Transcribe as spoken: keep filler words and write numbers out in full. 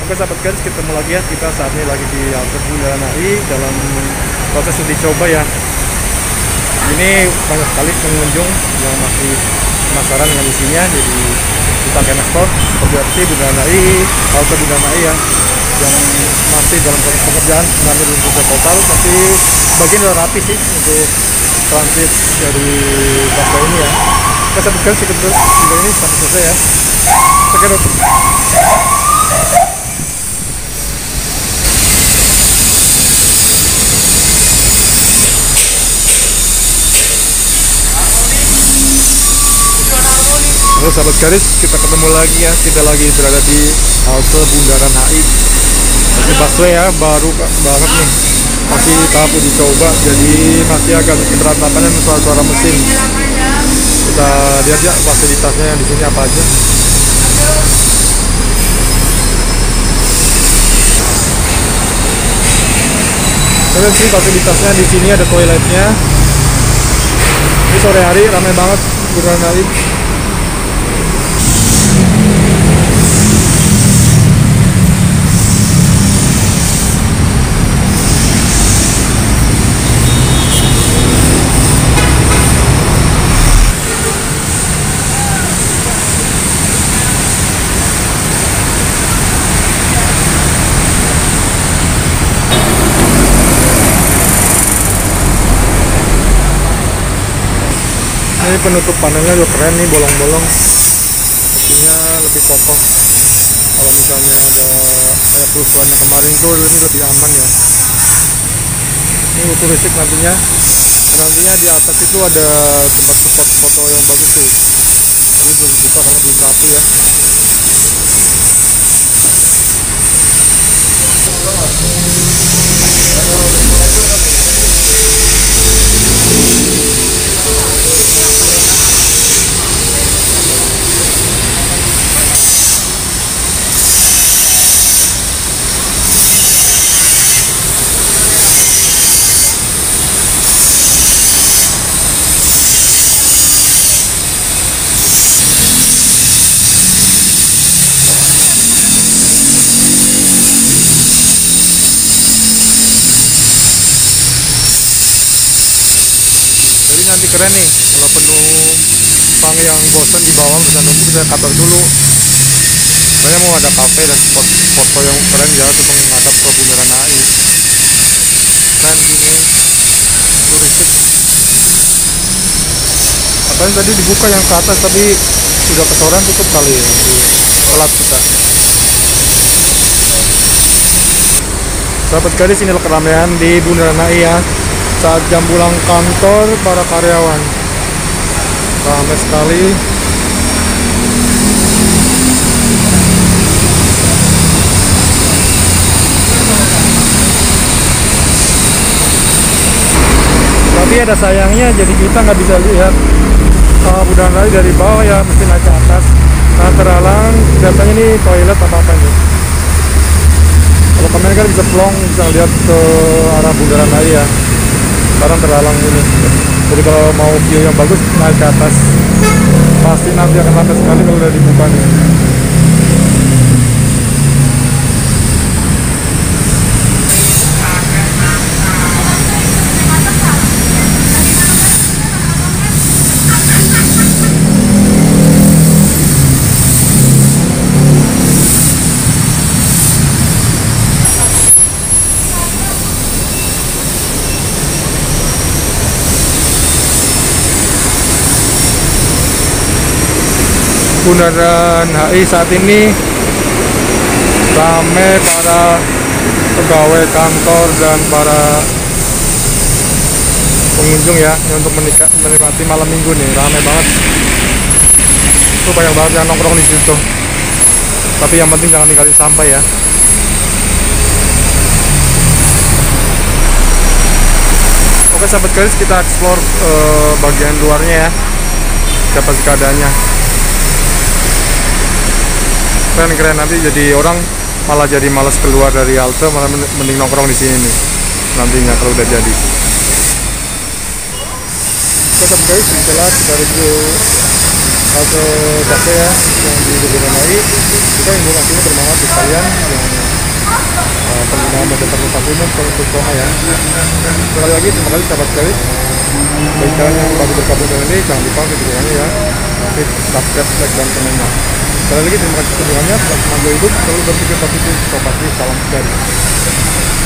Oke sahabat guys, ketemu lagi ya. Kita saat ini lagi di halte Bundaran H I dalam proses uji coba ya. Ini banyak sekali pengunjung yang masih penasaran dengan isinya. Jadi kita akan ekspor seperti arti Bundaran H I, halte Bundaran H I ya, yang masih dalam proses pekerjaan. Sebenarnya belum selesai total, tapi bagian udah rapi sih untuk transit dari busway ini ya. Oke sahabat guys, ikut video ini sampai selesai ya. Sekian. Halo sahabat garis, kita ketemu lagi ya. Kita lagi berada di halte Bundaran H I. Masih busway ya, baru banget nih. Masih tahap uji coba, jadi masih agak berantakan dengan suara-suara mesin. Kita lihat ya fasilitasnya di sini apa aja. Terus sih fasilitasnya di sini ada toiletnya. Ini sore hari ramai banget Bundaran H I. Ini penutup panelnya juga keren nih, bolong-bolong, pastinya lebih kokoh. Kalau misalnya ada kayak kerusuhan yang kemarin tuh, ini lebih aman ya. Ini untuk listrik nantinya. Nantinya di atas itu ada tempat spot foto yang bagus tuh. Ini belum dibuka karena belum rapi ya. Nanti keren nih kalau penumpang yang bosan di bawah bisa nunggu, bisa kantor dulu. Saya mau ada kafe dan spot foto yang keren ya untuk menghadap ke Bundaran H I. Keren gini turistik. Katanya tadi dibuka yang ke atas tapi sudah kesorean, tutup kali ya, telat kita. Sahabat gadis, inilah keramaian di Bundaran H I ya saat jam pulang kantor para karyawan. Ramai sekali. Tapi ada sayangnya, jadi kita nggak bisa lihat uh, Bundaran H I dari bawah ya, mesti naik ke atas. Nah, terhalang biasanya nih toilet apa apa nih. Kalau kamera kan bisa plong, bisa lihat ke arah Bundaran H I ya. Sekarang terhalang ini. Jadi kalau mau view yang bagus naik ke atas. Pasti nanti akan ramai sekali kalau udah dibuka nih. Bundaran H I saat ini ramai para pegawai kantor dan para pengunjung ya untuk menikmati malam minggu nih, ramai banget. Tuh banyak banget yang nongkrong di situ. Tapi yang penting jangan ninggalin sampah ya. Oke sahabat guys, kita explore uh, bagian luarnya ya, seperti keadaannya. Keren-keren, nanti jadi orang malah jadi malas keluar dari halte, malah mending nongkrong di sini nih nantinya kalau udah jadi. Oke sahabat guys, kita lihat kita review halte busway ya yang di Bundaran H I. Kita informasinya bermanfaat di kalian yang uh, pengguna moda transportasi umum terutama ya. Sekali lagi terima kasih sahabat sekali. Bagi kalian yang baru bergabung dengan ini, jangan lupa dukungannya ya, hit subscribe, like, dan komennya. Sekali lagi terima kasih dukungannya. Selamat hidup, selalu berpikir positif, pasti salam sekali.